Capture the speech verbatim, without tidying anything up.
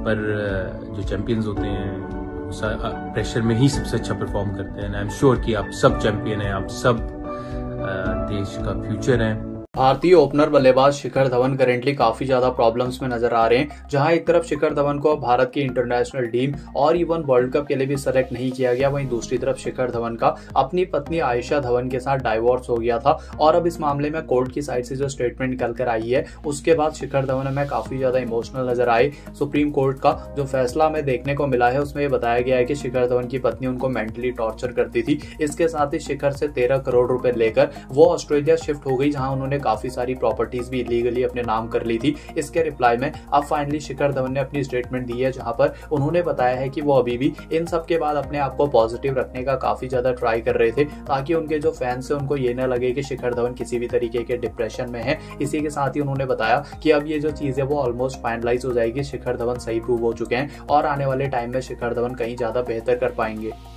पर जो चैंपियंस होते हैं प्रेशर में ही सबसे अच्छा परफॉर्म करते हैं। आई एम श्योर कि आप सब चैंपियन हैं, आप सब देश का फ्यूचर हैं। भारतीय ओपनर बल्लेबाज शिखर धवन करेंटली काफी ज्यादा प्रॉब्लम्स में नजर आ रहे हैं, जहां एक तरफ शिखर धवन को भारत की इंटरनेशनल टीम और इवन वर्ल्ड कप के लिए भी सेलेक्ट नहीं किया गया, वहीं दूसरी तरफ शिखर धवन का अपनी पत्नी आयशा धवन के साथ डाइवोर्स हो गया था। और अब इस मामले में कोर्ट की साइड से जो स्टेटमेंट निकल कर आई है, उसके बाद शिखर धवन में काफी ज्यादा इमोशनल नजर आए। सुप्रीम कोर्ट का जो फैसला हमें देखने को मिला है, उसमें ये बताया गया है कि शिखर धवन की पत्नी उनको मेंटली टॉर्चर करती थी। इसके साथ ही शिखर से तेरह करोड़ रुपए लेकर वो ऑस्ट्रेलिया शिफ्ट हो गई, जहां उन्होंने काफी सारी प्रॉपर्टीज भी इलीगली अपने नाम कर ली थी। इसके रिप्लाई में अब फाइनली शिखर धवन ने अपनी स्टेटमेंट दी है, जहां पर उन्होंने बताया है कि वो अभी भी इन सब के बाद अपने आप को पॉजिटिव रखने का काफी ज्यादा ट्राई कर रहे थे, ताकि उनके जो फैंस है उनको ये ना लगे कि शिखर धवन किसी भी तरीके के डिप्रेशन में है। इसी के साथ ही उन्होंने बताया कि अब ये जो चीज है वो ऑलमोस्ट फाइनलाइज हो जाएगी, शिखर धवन सही प्रूव हो चुके हैं और आने वाले टाइम में शिखर धवन कहीं ज्यादा बेहतर कर पाएंगे।